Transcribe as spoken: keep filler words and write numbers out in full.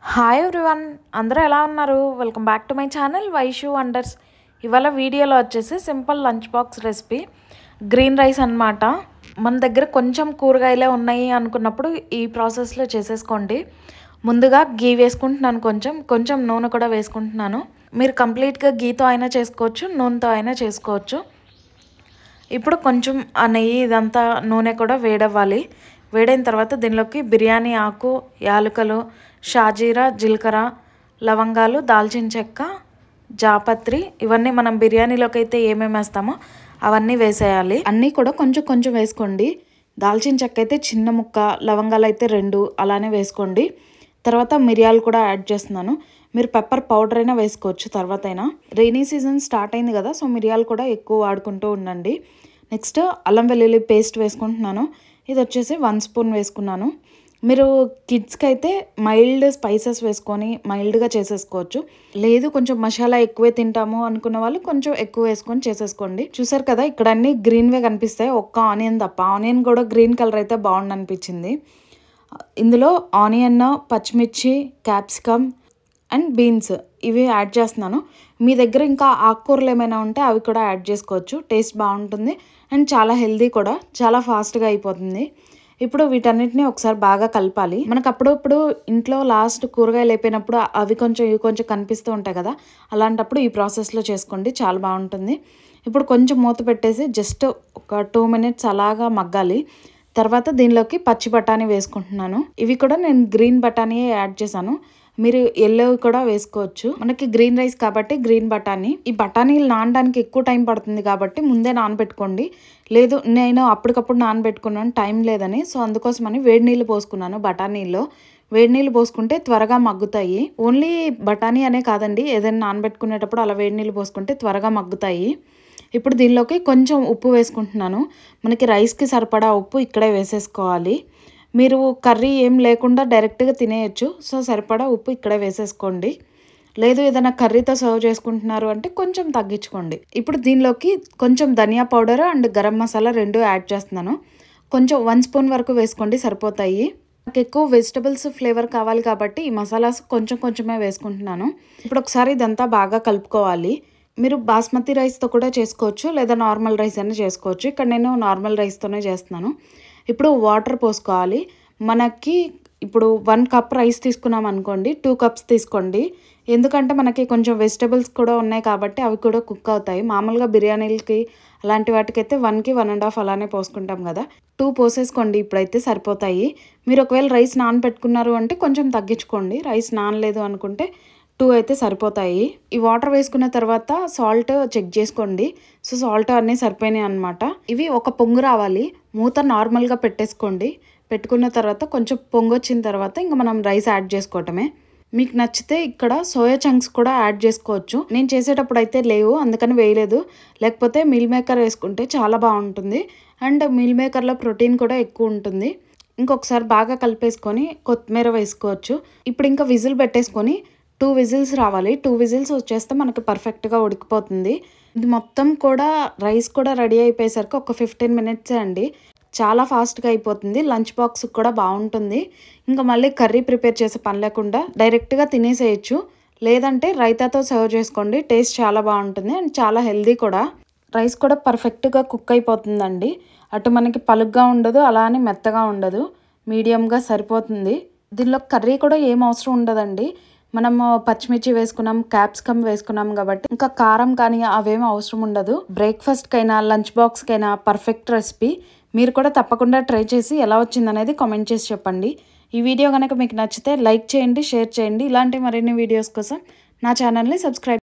Hi everyone, అందరూ ఎలా ఉన్నారు? Welcome back to my channel Vaishu wonders. ఇవాళ వీడియోలో వచ్చేసి simple lunch box recipe green rice అన్నమాట. మన దగ్గర కొంచెం కూరగాయలే ఉన్నాయి అనుకున్నప్పుడు ఈ ప్రాసెస్లో చేసేసుకోండి. ముందుగా గీ వేసుకుంటున్నాను, కొంచెం కొంచెం నూనె కూడా వేసుకుంటున్నాను. మీరు కంప్లీట్గా గీతో అయినా చేసుకోవచ్చు, నూనెతో అయినా చేసుకోవచ్చు. ఇప్పుడు కొంచెం ఆ నెయ్యి ఇదంతా నూనె కూడా వేడవ్వాలి. వేడైన తర్వాత దీనిలోకి బిర్యానీ ఆకు, యాలకులు, షాజీరా, జీలకర్ర, లవంగాలు, దాల్చిన చెక్క, జాపత్రి, ఇవన్నీ మనం బిర్యానీలోకి అయితే ఏమేమి వేస్తామో అవన్నీ వేసేయాలి. అన్నీ కూడా కొంచెం కొంచెం వేసుకోండి. దాల్చిన చెక్క అయితే చిన్న ముక్క, లవంగాలు అయితే రెండు అలానే వేసుకోండి. తర్వాత మిరియాలు కూడా యాడ్ చేస్తున్నాను. మీరు పెప్పర్ పౌడర్ అయినా వేసుకోవచ్చు తర్వాత అయినా. రైనీ సీజన్ స్టార్ట్ అయింది కదా, సో మిరియాలు కూడా ఎక్కువ వాడుకుంటూ ఉండండి. నెక్స్ట్ అల్లం వెల్లుల్లి పేస్ట్ వేసుకుంటున్నాను. ఇది వచ్చేసి వన్ స్పూన్ వేసుకున్నాను. మీరు కిడ్స్కి అయితే మైల్డ్ స్పైసెస్ వేసుకొని మైల్డ్గా చేసేసుకోవచ్చు. లేదు కొంచెం మసాలా ఎక్కువే తింటాము అనుకున్న వాళ్ళు కొంచెం ఎక్కువ వేసుకొని చేసేసుకోండి. చూసారు కదా, ఇక్కడ అన్ని గ్రీన్వే కనిపిస్తాయి, ఒక్క ఆనియన్ తప్ప. ఆనియన్ కూడా గ్రీన్ కలర్ అయితే బాగుంది అనిపించింది. ఇందులో ఆనియన్, పచ్చిమిర్చి, క్యాప్సికమ్ అండ్ బీన్స్ ఇవి యాడ్ చేస్తున్నాను. మీ దగ్గర ఇంకా ఆకుకూరలు ఏమైనా ఉంటే అవి కూడా యాడ్ చేసుకోవచ్చు. టేస్ట్ బాగుంటుంది అండ్ చాలా హెల్దీ కూడా, చాలా ఫాస్ట్గా అయిపోతుంది. ఇప్పుడు వీటన్నిటిని ఒకసారి బాగా కలపాలి. మనకు అప్పుడప్పుడు ఇంట్లో లాస్ట్ కూరగాయలు అయిపోయినప్పుడు అవి కొంచెం ఇవి కొంచెం కనిపిస్తూ ఉంటాయి కదా, అలాంటప్పుడు ఈ ప్రాసెస్లో చేసుకోండి, చాలా బాగుంటుంది. ఇప్పుడు కొంచెం మూత పెట్టేసి జస్ట్ ఒక టూ మినిట్స్ అలాగా మగ్గాలి. తర్వాత దీనిలోకి పచ్చి బఠానీ వేసుకుంటున్నాను. ఇవి కూడా నేను గ్రీన్ బఠానీ యాడ్ చేశాను. మీరు ఎల్లో కూడా వేసుకోవచ్చు. మనకి గ్రీన్ రైస్ కాబట్టి గ్రీన్ బఠానీ. ఈ బఠానీలు నానడానికి ఎక్కువ టైం పడుతుంది కాబట్టి ముందే నానబెట్టుకోండి. లేదు నేను అప్పటికప్పుడు నానబెట్టుకున్నాను, టైం లేదని, సో అందుకోసమని వేడి నీళ్ళు పోసుకున్నాను. బఠానీల్లో వేడి నీళ్ళు పోసుకుంటే త్వరగా మగ్గుతాయి. ఓన్లీ బఠానీ అనే కాదండి, ఏదైనా నానబెట్టుకునేటప్పుడు అలా వేడి నీళ్ళు పోసుకుంటే త్వరగా మగ్గుతాయి. ఇప్పుడు దీనిలోకి కొంచెం ఉప్పు వేసుకుంటున్నాను. మనకి రైస్కి సరిపడా ఉప్పు ఇక్కడే వేసేసుకోవాలి. మీరు కర్రీ ఏం లేకుండా డైరెక్ట్గా తినేయచ్చు, సో సరిపడా ఉప్పు ఇక్కడే వేసేసుకోండి. లేదు ఏదైనా కర్రీతో సర్వ్ చేసుకుంటున్నారు అంటే కొంచెం తగ్గించుకోండి. ఇప్పుడు దీనిలోకి కొంచెం ధనియా పౌడర్ అండ్ గరం మసాలా రెండు యాడ్ చేస్తున్నాను. కొంచెం వన్ స్పూన్ వరకు వేసుకోండి, సరిపోతాయి. నాకు ఎక్కువ వెజిటబుల్స్ ఫ్లేవర్ కావాలి కాబట్టి ఈ మసాలాస్ కొంచెం కొంచెమే వేసుకుంటున్నాను. ఇప్పుడు ఒకసారి ఇదంతా బాగా కలుపుకోవాలి. మీరు బాస్మతి రైస్తో కూడా చేసుకోవచ్చు, లేదా నార్మల్ రైస్ అయినా చేసుకోవచ్చు. ఇక్కడ నేను నార్మల్ రైస్తోనే చేస్తున్నాను. ఇప్పుడు వాటర్ పోసుకోవాలి. మనకి ఇప్పుడు వన్ కప్ రైస్ తీసుకున్నాం అనుకోండి, టూ కప్స్ తీసుకోండి. ఎందుకంటే మనకి కొంచెం వెజిటబుల్స్ కూడా ఉన్నాయి కాబట్టి అవి కూడా కుక్ అవుతాయి. మామూలుగా బిర్యానీలకి అలాంటి వాటికైతే వన్కి వన్ అండ్ హాఫ్ అలానే పోసుకుంటాం కదా, టూ పోసేసుకోండి. ఇప్పుడైతే సరిపోతాయి. మీరు ఒకవేళ రైస్ నానబెట్టుకున్నారు అంటే కొంచెం తగ్గించుకోండి. రైస్ నానలేదు అనుకుంటే టూ అయితే సరిపోతాయి. ఈ వాటర్ వేసుకున్న తర్వాత సాల్ట్ చెక్ చేసుకోండి. సో సాల్ట్ అన్నీ సరిపోయినాయి అనమాట. ఇవి ఒక పొంగు రావాలి. మూత నార్మల్గా పెట్టేసుకోండి. పెట్టుకున్న తర్వాత కొంచెం పొంగు వచ్చిన తర్వాత ఇంకా మనం రైస్ యాడ్ చేసుకోవటమే. మీకు నచ్చితే ఇక్కడ సోయా చంక్స్ కూడా యాడ్ చేసుకోవచ్చు. నేను చేసేటప్పుడు అయితే లేవు, అందుకని వేయలేదు. లేకపోతే మీల్ మేకర్ వేసుకుంటే చాలా బాగుంటుంది అండ్ మీల్ మేకర్లో ప్రోటీన్ కూడా ఎక్కువ ఉంటుంది. ఇంకొకసారి బాగా కలిపేసుకొని కొత్తిమీర వేసుకోవచ్చు. ఇప్పుడు ఇంకా విజిల్ పెట్టేసుకొని టూ విజిల్స్ రావాలి. టూ విజిల్స్ వచ్చేస్తే మనకి పర్ఫెక్ట్గా ఉడికిపోతుంది. ఇది మొత్తం కూడా రైస్ కూడా రెడీ అయిపోయేసరికి ఒక ఫిఫ్టీన్ మినిట్సే అండి, చాలా ఫాస్ట్గా అయిపోతుంది. లంచ్ బాక్స్ కూడా బాగుంటుంది. ఇంకా మళ్ళీ కర్రీ ప్రిపేర్ చేసే పని లేకుండా డైరెక్ట్గా తినేసేయచ్చు. లేదంటే రైతాతో సర్వ్ చేసుకోండి, టేస్ట్ చాలా బాగుంటుంది అండ్ చాలా హెల్దీ కూడా. రైస్ కూడా పర్ఫెక్ట్గా కుక్ అయిపోతుందండి. అటు మనకి పలుగ్గా ఉండదు, అలా అని మెత్తగా ఉండదు, మీడియంగా సరిపోతుంది. దీనిలో కర్రీ కూడా ఏం అవసరం ఉండదండి. మనము పచ్చిమిర్చి వేసుకున్నాం, క్యాప్సికమ్ వేసుకున్నాం కాబట్టి ఇంకా కారం కానీ అవేం అవసరం ఉండదు. బ్రేక్ఫాస్ట్కైనా లంచ్ బాక్స్కైనా పర్ఫెక్ట్ రెసిపీ. మీరు కూడా తప్పకుండా ట్రై చేసి ఎలా వచ్చిందనేది కామెంట్ చేసి చెప్పండి. ఈ వీడియో కనుక మీకు నచ్చితే లైక్ చేయండి, షేర్ చేయండి. ఇలాంటి మరిన్ని వీడియోస్ కోసం నా ఛానల్ని సబ్స్క్రైబ్